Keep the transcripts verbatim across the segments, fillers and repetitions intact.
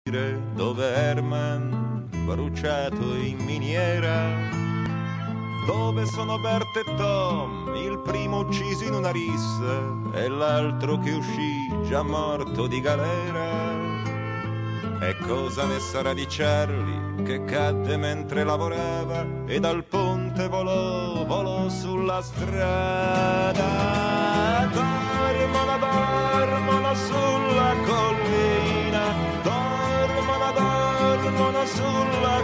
dove Herman bruciato in miniera, dove sono Bert e Tom, il primo ucciso in una rissa e l'altro che uscì già morto di galera. E cosa ne sarà di Charlie che cadde mentre lavorava e dal ponte volò, volò sulla strada. Dormono, dormono sulla collina, dormono, dormono sulla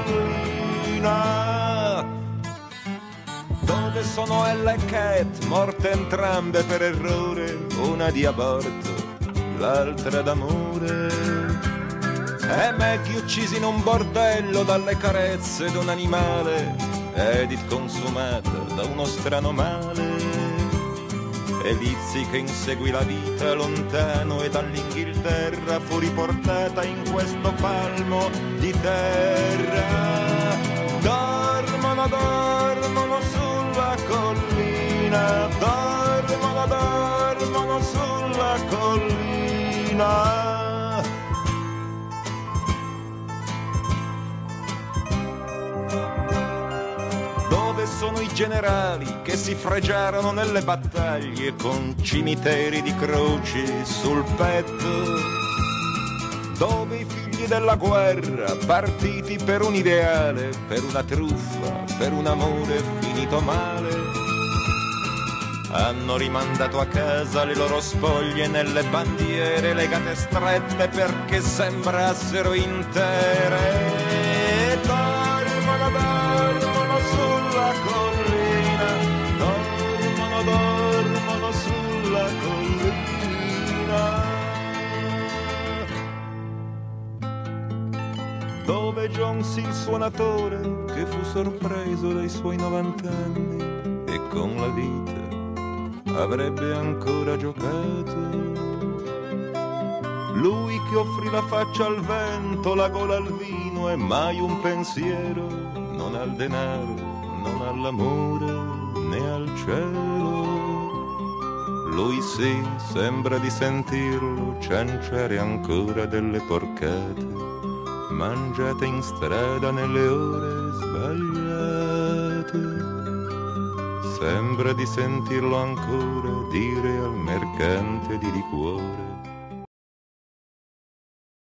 collina, dove sono Ella e Cat, morte entrambe per errore, una di aborto, l'altra d'amore. E Maggie uccisi in un bordello dalle carezze d'un animale, Edith consumata da uno strano male. E Lizzie che inseguì la vita lontano e dall'Inghilterra fu riportata in questo palmo di terra. Dormono, dormono sulla collina, dormono, dormono sulla collina. Dove sono i generali che si fregiarono nelle battaglie con cimiteri di croci sul petto? Dove i figli della guerra, partiti per un ideale, per una truffa, per un amore finito male, hanno rimandato a casa le loro spoglie nelle bandiere legate strette perché sembrassero intere. Dormono, dormono sulla collina, dormono, dormono sulla collina, dove Jones il suonatore che fu sorpreso dai suoi novant'anni e con la vita avrebbe ancora giocato. Lui che offrì la faccia al vento, la gola al vino e mai un pensiero, non al denaro, non all'amore, né al cielo. Lui sì, sembra di sentirlo cianciare ancora delle porcate, mangiate in strada nelle ore sbagliate. Sembra di sentirlo ancora dire al mercante di liquore: